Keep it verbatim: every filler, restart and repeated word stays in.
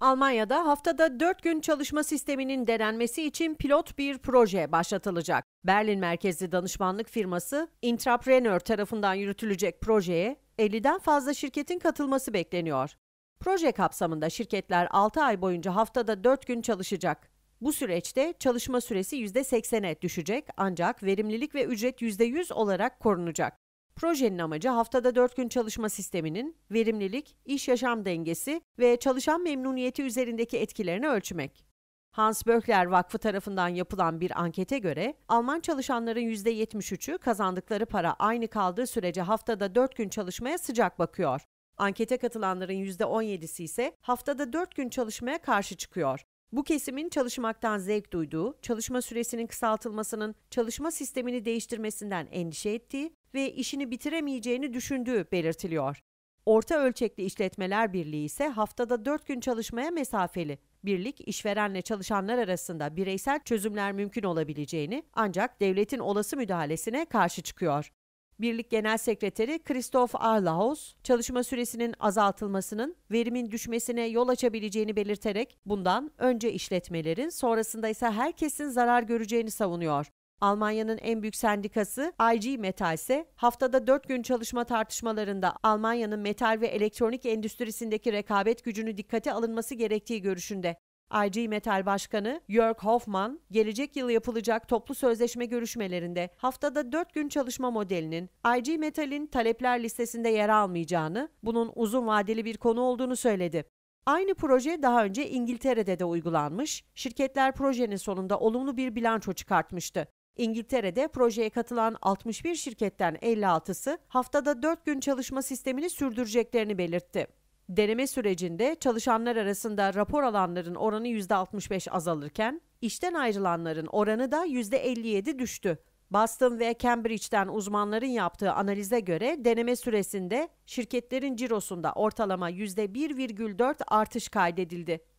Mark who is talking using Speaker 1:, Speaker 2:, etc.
Speaker 1: Almanya'da haftada dört gün çalışma sisteminin denenmesi için pilot bir proje başlatılacak. Berlin merkezli danışmanlık firması Intrapreneur tarafından yürütülecek projeye elliden fazla şirketin katılması bekleniyor. Proje kapsamında şirketler altı ay boyunca haftada dört gün çalışacak. Bu süreçte çalışma süresi yüzde seksene düşecek ancak verimlilik ve ücret yüzde yüz olarak korunacak. Projenin amacı haftada dört gün çalışma sisteminin verimlilik, iş-yaşam dengesi ve çalışan memnuniyeti üzerindeki etkilerini ölçmek. Hans Böckler Vakfı tarafından yapılan bir ankete göre Alman çalışanların yüzde yetmiş üçü kazandıkları para aynı kaldığı sürece haftada dört gün çalışmaya sıcak bakıyor. Ankete katılanların yüzde on yedisi ise haftada dört gün çalışmaya karşı çıkıyor. Bu kesimin çalışmaktan zevk duyduğu, çalışma süresinin kısaltılmasının çalışma sistemini değiştirmesinden endişe ettiği ve işini bitiremeyeceğini düşündüğü belirtiliyor. Orta Ölçekli İşletmeler Birliği ise haftada dört gün çalışmaya mesafeli. Birlik, işverenle çalışanlar arasında bireysel çözümler mümkün olabileceğini ancak devletin olası müdahalesine karşı çıkıyor. Birlik Genel Sekreteri Christoph Arlahaus, çalışma süresinin azaltılmasının verimin düşmesine yol açabileceğini belirterek bundan önce işletmelerin, sonrasında ise herkesin zarar göreceğini savunuyor. Almanya'nın en büyük sendikası I G Metall ise haftada dört gün çalışma tartışmalarında Almanya'nın metal ve elektronik endüstrisindeki rekabet gücünü dikkate alınması gerektiği görüşünde. I G Metall Başkanı Jörg Hoffmann, gelecek yıl yapılacak toplu sözleşme görüşmelerinde haftada dört gün çalışma modelinin I G Metall'in talepler listesinde yer almayacağını, bunun uzun vadeli bir konu olduğunu söyledi. Aynı proje daha önce İngiltere'de de uygulanmış, şirketler projenin sonunda olumlu bir bilanço çıkartmıştı. İngiltere'de projeye katılan altmış bir şirketten elli altısı haftada dört gün çalışma sistemini sürdüreceklerini belirtti. Deneme sürecinde çalışanlar arasında rapor alanların oranı yüzde altmış beş azalırken, işten ayrılanların oranı da yüzde elli yedi düştü. Boston ve Cambridge'den uzmanların yaptığı analize göre deneme süresinde şirketlerin cirosunda ortalama yüzde bir virgül dört artış kaydedildi.